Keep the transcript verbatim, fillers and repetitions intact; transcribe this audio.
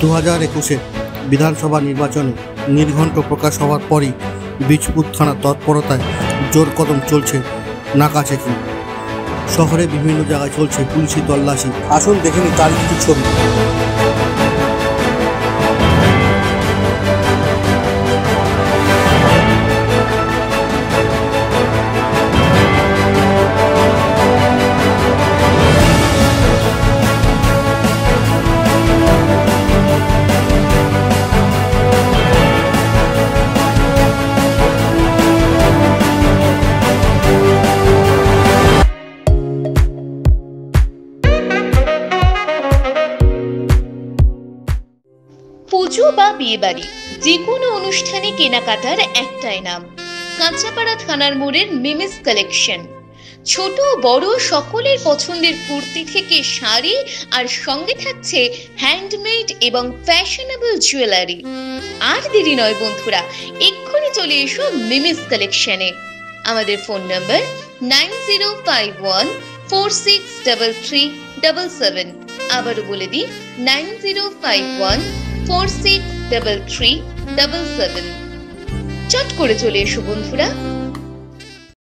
দু হাজার একুশে বিধানসভা নির্বাচনে নির্ঘণ্ট প্রকাশ হওয়ার পরই বীজপুর থানার তৎপরতায় জোর কদম চলছে নাকা চেকিং। শহরে বিভিন্ন জায়গায় চলছে পুলিশি তল্লাশি। আসুন দেখে নিই তার কিছু ছবি। পুজো বা বিয়ে বাড়ি যে কোনো অনুষ্ঠানে কেনাকাটার একটাই নাম, কাঁচাপাড়া থানার মোড়ের মিমিস কালেকশন। ছোট বড় সকলের পছন্দের কুর্তি থেকে শাড়ি, আর সঙ্গে থাকছে হ্যান্ডমেড এবং ফ্যাশনেবল জুয়েলারি। আর দেরি নয় বন্ধুরা, এক্ষুনি চলে এসো মিমিস কালেকশনে। আমাদের phone number nine zero five one four six double three double seven. আবারও বলে দিই, nine zero five one four six double three double seven. চট করে চলে এসো বন্ধুরা।